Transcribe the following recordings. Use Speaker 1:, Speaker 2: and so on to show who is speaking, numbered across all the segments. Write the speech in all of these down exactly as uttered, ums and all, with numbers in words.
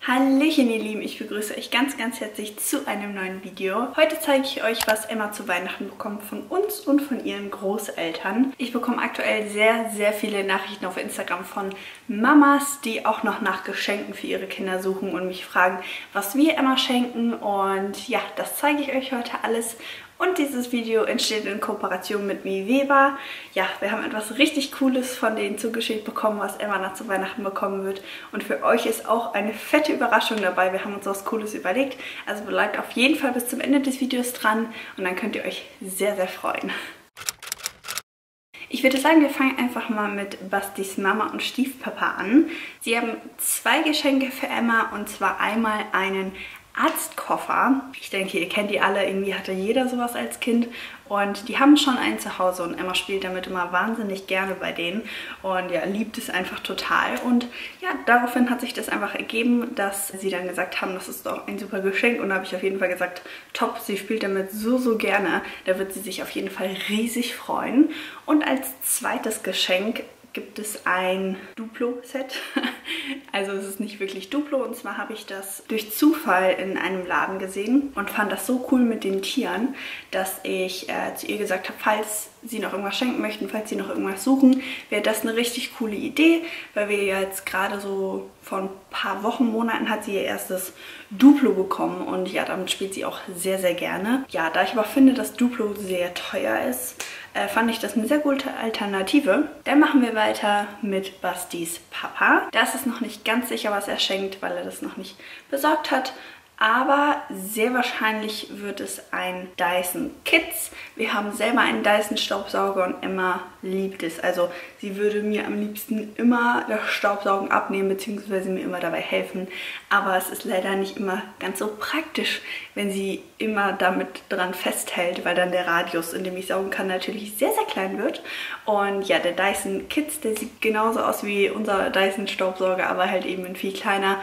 Speaker 1: Hallöchen ihr Lieben, ich begrüße euch ganz ganz herzlich zu einem neuen Video. Heute zeige ich euch, was Emma zu Weihnachten bekommt von uns und von ihren Großeltern. Ich bekomme aktuell sehr, sehr viele Nachrichten auf Instagram von Mamas, die auch noch nach Geschenken für ihre Kinder suchen und mich fragen, was wir Emma schenken. Und ja, das zeige ich euch heute alles. Und dieses Video entsteht in Kooperation mit Miweber. Ja, wir haben etwas richtig Cooles von denen zugeschickt bekommen, was Emma nach zu Weihnachten bekommen wird. Und für euch ist auch eine fette Überraschung dabei. Wir haben uns was Cooles überlegt. Also bleibt auf jeden Fall bis zum Ende des Videos dran und dann könnt ihr euch sehr, sehr freuen. Ich würde sagen, wir fangen einfach mal mit Bastis Mama und Stiefpapa an. Sie haben zwei Geschenke für Emma und zwar einmal einen Arztkoffer. Ich denke, ihr kennt die alle, irgendwie hatte jeder sowas als Kind und die haben schon einen zu Hause und Emma spielt damit immer wahnsinnig gerne bei denen und ja, liebt es einfach total und ja, daraufhin hat sich das einfach ergeben, dass sie dann gesagt haben, das ist doch ein super Geschenk und da habe ich auf jeden Fall gesagt, top, sie spielt damit so, so gerne, da wird sie sich auf jeden Fall riesig freuen. Und als zweites Geschenk gibt es ein Duplo-Set. Also es ist nicht wirklich Duplo und zwar habe ich das durch Zufall in einem Laden gesehen und fand das so cool mit den Tieren, dass ich äh, zu ihr gesagt habe, falls sie noch irgendwas schenken möchten, falls sie noch irgendwas suchen, wäre das eine richtig coole Idee, weil wir jetzt gerade so vor ein paar Wochen, Monaten hat sie ihr erstes Duplo bekommen und ja, damit spielt sie auch sehr, sehr gerne. Ja, da ich aber finde, dass Duplo sehr teuer ist, äh, fand ich das eine sehr gute Alternative. Dann machen wir weiter mit Bastis Papa. Da ist es noch nicht ganz sicher, was er schenkt, weil er das noch nicht besorgt hat. Aber sehr wahrscheinlich wird es ein Dyson Kids. Wir haben selber einen Dyson Staubsauger und Emma liebt es. Also sie würde mir am liebsten immer das Staubsaugen abnehmen bzw. mir immer dabei helfen. Aber es ist leider nicht immer ganz so praktisch, wenn sie immer damit dran festhält, weil dann der Radius, in dem ich saugen kann, natürlich sehr, sehr klein wird. Und ja, der Dyson Kids, der sieht genauso aus wie unser Dyson Staubsauger, aber halt eben in viel kleiner.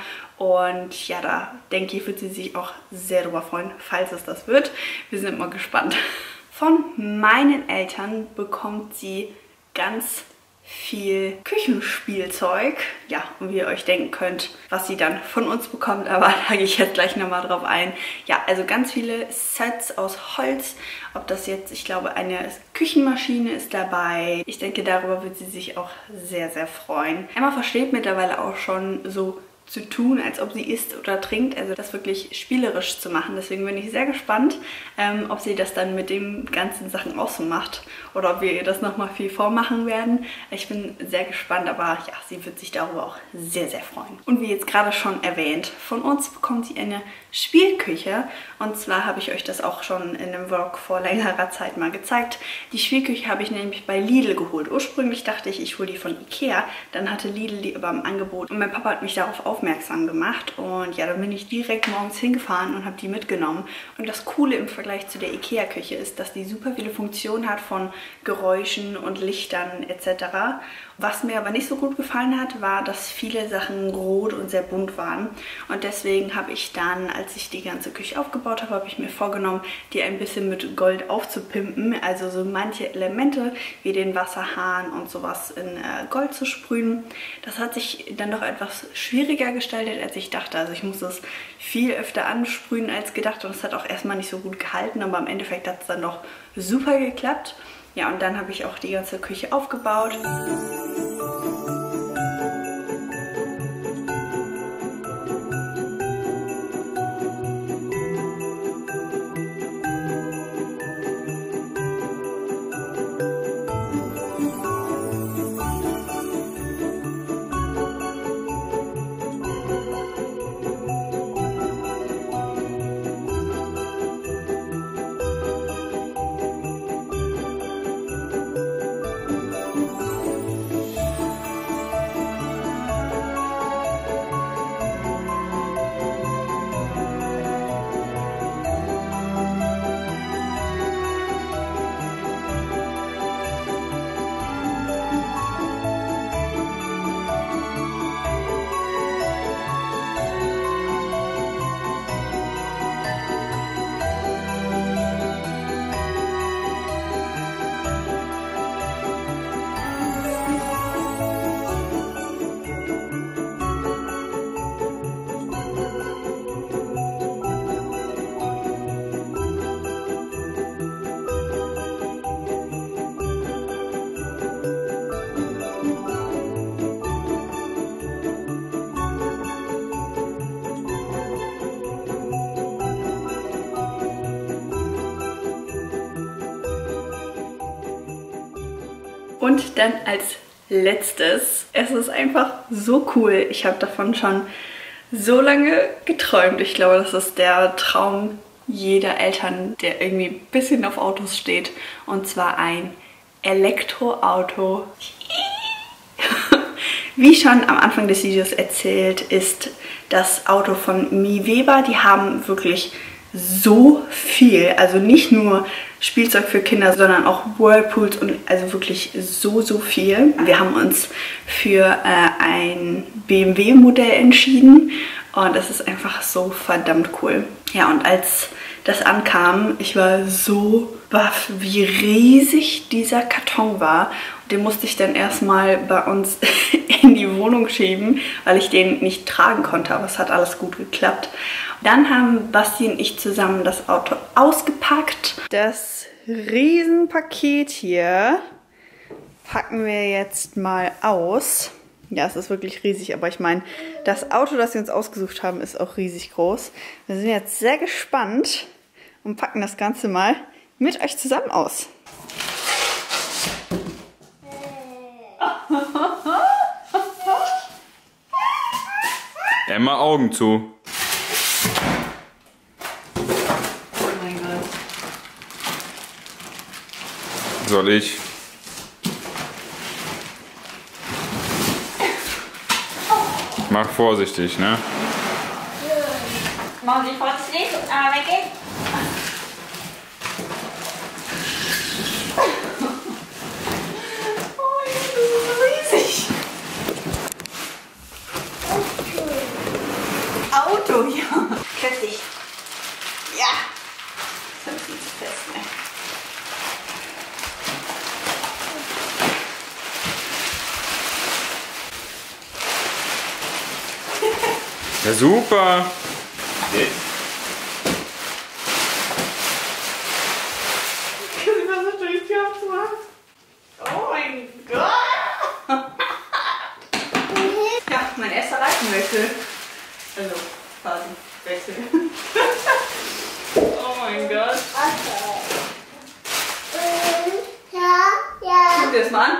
Speaker 1: Und ja, da denke ich, wird sie sich auch sehr darüber freuen, falls es das wird. Wir sind mal gespannt. Von meinen Eltern bekommt sie ganz viel Küchenspielzeug. Ja, und wie ihr euch denken könnt, was sie dann von uns bekommt, aber da gehe ich jetzt gleich nochmal drauf ein. Ja, also ganz viele Sets aus Holz. Ob das jetzt, ich glaube, eine Küchenmaschine ist dabei. Ich denke, darüber wird sie sich auch sehr, sehr freuen. Emma versteht mittlerweile auch schon so zu tun, als ob sie isst oder trinkt, also das wirklich spielerisch zu machen. Deswegen bin ich sehr gespannt, ähm, ob sie das dann mit den ganzen Sachen auch so macht oder ob wir ihr das nochmal viel vormachen werden. Ich bin sehr gespannt, aber ja, sie wird sich darüber auch sehr, sehr freuen. Und wie jetzt gerade schon erwähnt, von uns bekommt sie eine Spielküche und zwar habe ich euch das auch schon in einem Vlog vor längerer Zeit mal gezeigt. Die Spielküche habe ich nämlich bei Lidl geholt. Ursprünglich dachte ich, ich hole die von Ikea, dann hatte Lidl die aber im Angebot und mein Papa hat mich darauf aufmerksam aufmerksam gemacht und ja, dann bin ich direkt morgens hingefahren und habe die mitgenommen. Und das Coole im Vergleich zu der Ikea-Küche ist, dass die super viele Funktionen hat von Geräuschen und Lichtern et cetera. Was mir aber nicht so gut gefallen hat, war, dass viele Sachen rot und sehr bunt waren. Und deswegen habe ich dann, als ich die ganze Küche aufgebaut habe, habe ich mir vorgenommen, die ein bisschen mit Gold aufzupimpen. Also so manche Elemente wie den Wasserhahn und sowas in äh, Gold zu sprühen. Das hat sich dann doch etwas schwieriger gestaltet, als ich dachte. Also ich musste es viel öfter ansprühen als gedacht und es hat auch erstmal nicht so gut gehalten, aber im Endeffekt hat es dann doch super geklappt. Ja, und dann habe ich auch die ganze Küche aufgebaut. Und dann als letztes, es ist einfach so cool. Ich habe davon schon so lange geträumt. Ich glaube, das ist der Traum jeder Eltern, der irgendwie ein bisschen auf Autos steht. Und zwar ein Elektroauto. Wie schon am Anfang des Videos erzählt, ist das Auto von Mi Weber. Die haben wirklich so viel, also nicht nur Spielzeug für Kinder, sondern auch Whirlpools und also wirklich so, so viel. Wir haben uns für äh, ein B M W-Modell entschieden und das ist einfach so verdammt cool. Ja, und als das ankam, ich war so baff, wie riesig dieser Karton war. Den musste ich dann erstmal bei uns in die Wohnung schieben, weil ich den nicht tragen konnte, aber es hat alles gut geklappt. Dann haben Basti und ich zusammen das Auto ausgepackt. Das Riesenpaket hier packen wir jetzt mal aus. Ja, es ist wirklich riesig, aber ich meine, das Auto, das wir uns ausgesucht haben, ist auch riesig groß. Wir sind jetzt sehr gespannt und packen das Ganze mal mit euch zusammen aus.
Speaker 2: Emma, Augen zu.
Speaker 1: Oh mein Gott.
Speaker 2: Soll ich? Mach vorsichtig, ne?
Speaker 1: Mach dich vorsichtig, aber weggehen. Oh, das ist so riesig. Auto, ja. Kräftig. Ja. Das ist nicht zu fest, ne?
Speaker 2: Ja, super. Nee.
Speaker 1: Ich versuche durch die Tür aufzumachen. Oh mein Gott. Ja, mein erster Reifenwechsel. Also, quasi Wechsel. Oh mein Gott.
Speaker 3: Ja, ja.
Speaker 1: Guck dir das mal an.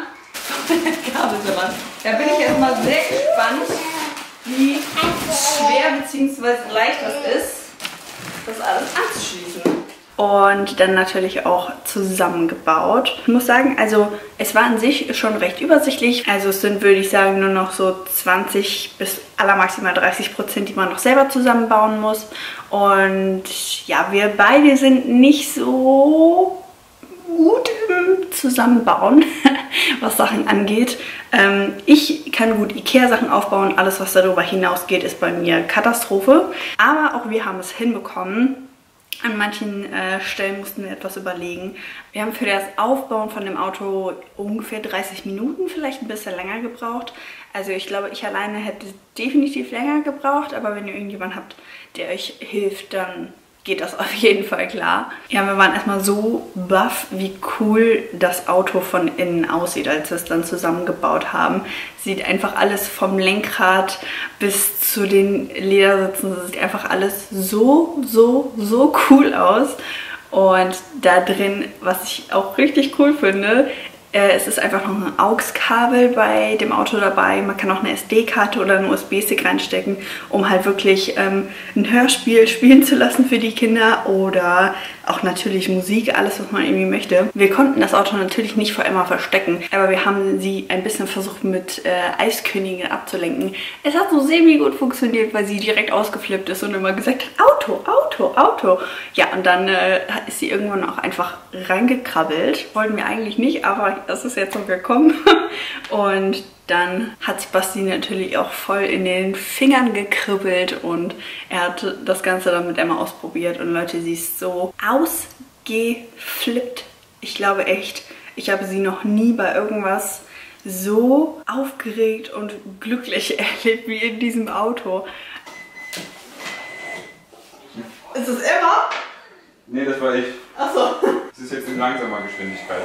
Speaker 1: Kabel so ran. Da bin ich erstmal sehr gespannt, wie schwer bzw. leicht das ist, das alles anzuschließen. Und dann natürlich auch zusammengebaut. Ich muss sagen, also es war an sich schon recht übersichtlich. Also es sind, würde ich sagen, nur noch so zwanzig bis allermaximal dreißig Prozent, die man noch selber zusammenbauen muss. Und ja, wir beide sind nicht so gut im Zusammenbauen, was Sachen angeht. Ähm, ich kann gut Ikea-Sachen aufbauen. Alles, was darüber hinausgeht, ist bei mir Katastrophe. Aber auch wir haben es hinbekommen. An manchen äh, Stellen mussten wir etwas überlegen. Wir haben für das Aufbauen von dem Auto ungefähr dreißig Minuten, vielleicht ein bisschen länger gebraucht. Also ich glaube, ich alleine hätte definitiv länger gebraucht, aber wenn ihr irgendjemanden habt, der euch hilft, dann geht das auf jeden Fall klar. Ja, wir waren erstmal so baff, wie cool das Auto von innen aussieht, als wir es dann zusammengebaut haben. Sieht einfach alles vom Lenkrad bis zu den Ledersitzen, das sieht einfach alles so, so, so cool aus. Und da drin, was ich auch richtig cool finde, äh, es ist einfach noch ein A U X-Kabel bei dem Auto dabei. Man kann auch eine S D-Karte oder einen U S B-Stick reinstecken, um halt wirklich ähm, ein Hörspiel spielen zu lassen für die Kinder oder auch natürlich Musik, alles was man irgendwie möchte. Wir konnten das Auto natürlich nicht vor Emma verstecken, aber wir haben sie ein bisschen versucht mit äh, Eiskönigin abzulenken. Es hat so semi gut funktioniert, weil sie direkt ausgeflippt ist und immer gesagt hat, Auto, Auto, Auto. Ja, und dann äh, ist sie irgendwann auch einfach reingekrabbelt. Wollten wir eigentlich nicht, aber das ist jetzt so gekommen. Und dann hat Basti natürlich auch voll in den Fingern gekribbelt und er hat das Ganze dann mit Emma ausprobiert. Und Leute, sie ist so ausgeflippt. Ich glaube echt, ich habe sie noch nie bei irgendwas so aufgeregt und glücklich erlebt wie in diesem Auto. Ist es Emma?
Speaker 2: Nee, das war ich.
Speaker 1: Achso.
Speaker 2: Das ist jetzt in langsamer Geschwindigkeit.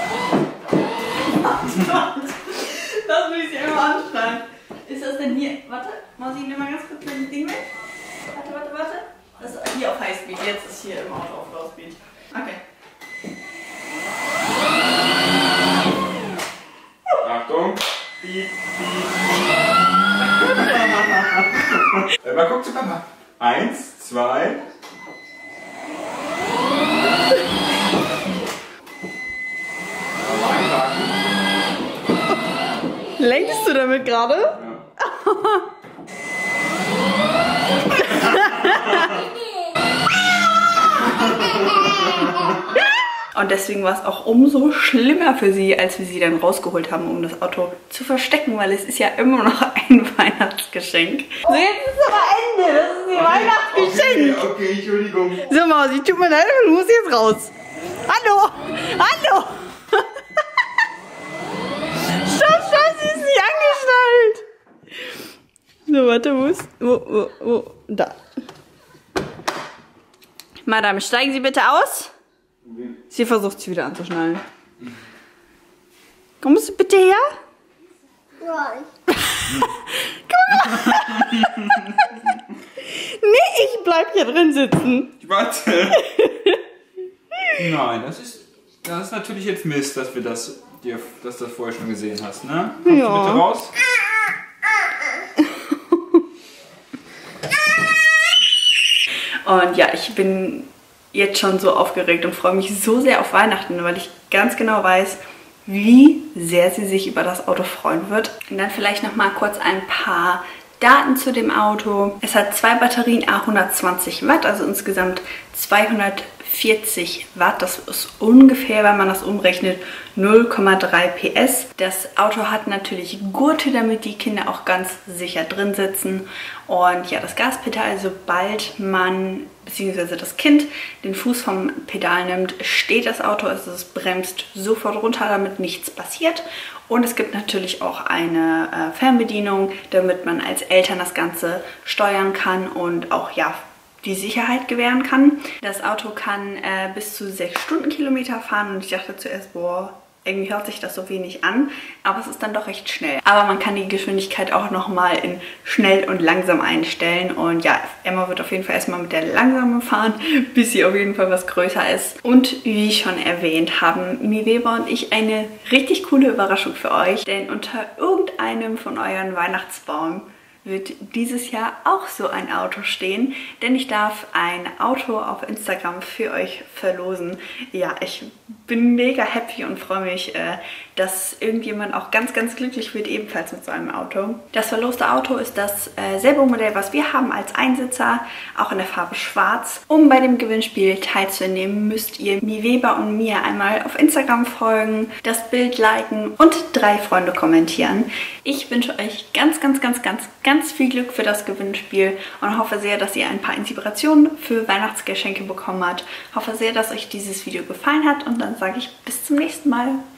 Speaker 1: Das will ich immer anschreien. Ist das denn hier? Warte, muss ich mal ganz kurz mein Ding weg? Warte, warte, warte. Das ist hier auf Highspeed. Jetzt ist hier im Auto auf Low Speed. Okay.
Speaker 2: guck zu Papa. Eins, zwei.
Speaker 1: Lenkst du damit gerade?
Speaker 2: Ja.
Speaker 1: Und deswegen war es auch umso schlimmer für sie, als wir sie dann rausgeholt haben, um das Auto zu verstecken, weil es ist ja immer noch ein Weihnachtsgeschenk. So, jetzt ist aber Ende. Das ist ihr Weihnachtsgeschenk.
Speaker 2: Okay, okay, Entschuldigung.
Speaker 1: So, Mausi, tut mir leid, du musst jetzt raus. Hallo, hallo. Stopp, stopp, sie ist nicht angeschnallt. So, warte, wo ist, wo, wo, wo, da. Madame, steigen Sie bitte aus. Sie versucht sie wieder anzuschnallen. Kommst du bitte her?
Speaker 3: Nein.
Speaker 1: Komm. Nee, ich bleib hier drin sitzen.
Speaker 2: Warte. Nein, das ist, das ist natürlich jetzt Mist, dass wir das, dir, dass du das vorher schon gesehen hast, ne? Kommst
Speaker 1: Ja.
Speaker 2: du bitte raus?
Speaker 1: Und ja, ich bin jetzt schon so aufgeregt und freue mich so sehr auf Weihnachten, weil ich ganz genau weiß, wie sehr sie sich über das Auto freuen wird. Und dann vielleicht noch mal kurz ein paar Daten zu dem Auto. Es hat zwei Batterien, à hundertzwanzig Watt, also insgesamt zweihundertvierzig Watt. Das ist ungefähr, wenn man das umrechnet, null Komma drei P S. Das Auto hat natürlich Gurte, damit die Kinder auch ganz sicher drin sitzen. Und ja, das Gaspedal, sobald man bzw. das Kind den Fuß vom Pedal nimmt, steht das Auto, also es bremst sofort runter, damit nichts passiert. Und es gibt natürlich auch eine äh, Fernbedienung, damit man als Eltern das Ganze steuern kann und auch ja die Sicherheit gewähren kann. Das Auto kann äh, bis zu sechs Stundenkilometer fahren und ich dachte zuerst, boah, irgendwie hört sich das so wenig an, aber es ist dann doch recht schnell. Aber man kann die Geschwindigkeit auch nochmal in schnell und langsam einstellen. Und ja, Emma wird auf jeden Fall erstmal mit der langsamen fahren, bis sie auf jeden Fall was größer ist. Und wie schon erwähnt, haben Miweber und ich eine richtig coole Überraschung für euch. Denn unter irgendeinem von euren Weihnachtsbaum wird dieses Jahr auch so ein Auto stehen, denn ich darf ein Auto auf Instagram für euch verlosen. Ja, ich bin mega happy und freue mich, dass irgendjemand auch ganz, ganz glücklich wird, ebenfalls mit so einem Auto. Das verloste Auto ist dasselbe Modell, was wir haben als Einsitzer, auch in der Farbe Schwarz. Um bei dem Gewinnspiel teilzunehmen, müsst ihr Miweber und mir einmal auf Instagram folgen, das Bild liken und drei Freunde kommentieren. Ich wünsche euch ganz, ganz, ganz, ganz, ganz viel Glück für das Gewinnspiel und hoffe sehr, dass ihr ein paar Inspirationen für Weihnachtsgeschenke bekommen habt. Hoffe sehr, dass euch dieses Video gefallen hat und dann sage ich bis zum nächsten Mal.